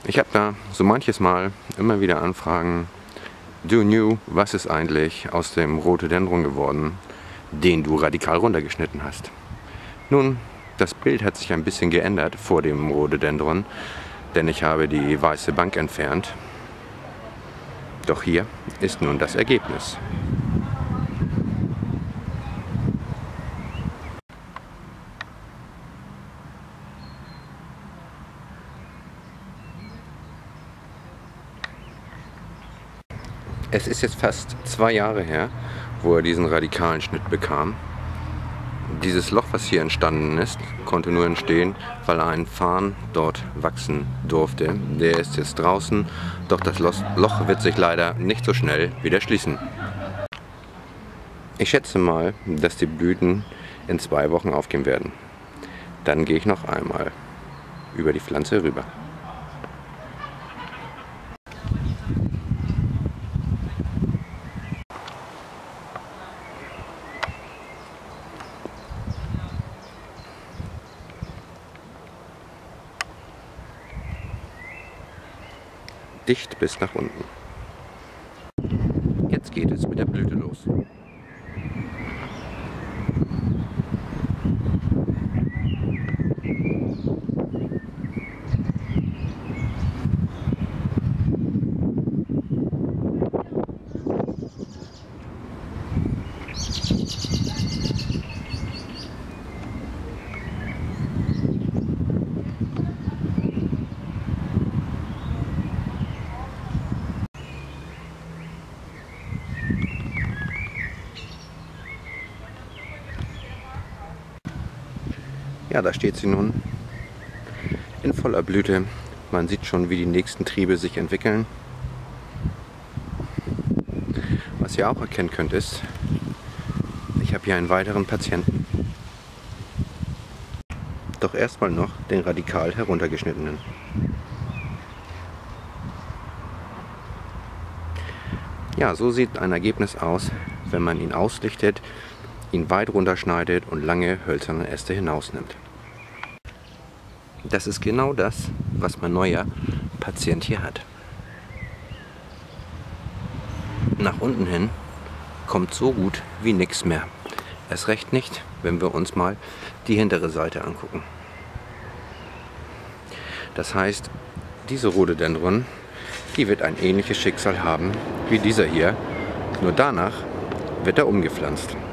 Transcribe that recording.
Ich habe da so manches Mal immer wieder Anfragen. Du New, was ist eigentlich aus dem Rhododendron geworden, den du radikal runtergeschnitten hast? Nun, das Bild hat sich ein bisschen geändert vor dem Rhododendron, denn ich habe die weiße Bank entfernt. Doch hier ist nun das Ergebnis. Es ist jetzt fast 2 Jahre her, wo er diesen radikalen Schnitt bekam. Dieses Loch, was hier entstanden ist, konnte nur entstehen, weil ein Farn dort wachsen durfte. Der ist jetzt draußen, doch das Loch wird sich leider nicht so schnell wieder schließen. Ich schätze mal, dass die Blüten in 2 Wochen aufgehen werden. Dann gehe ich noch einmal über die Pflanze rüber. Dicht bis nach unten. Jetzt geht es mit der Blüte los. Ja, da steht sie nun in voller Blüte. Man sieht schon, wie die nächsten Triebe sich entwickeln. Was ihr auch erkennen könnt ist, ich habe hier einen weiteren Patienten. Doch erstmal noch den radikal heruntergeschnittenen. Ja, so sieht ein Ergebnis aus, wenn man ihn auslichtet, ihn weit runterschneidet und lange hölzerne Äste hinausnimmt. Das ist genau das, was mein neuer Patient hier hat. Nach unten hin kommt so gut wie nichts mehr. Erst recht nicht, wenn wir uns mal die hintere Seite angucken. Das heißt, diese Rhododendron, die wird ein ähnliches Schicksal haben wie dieser hier, nur danach wird er umgepflanzt.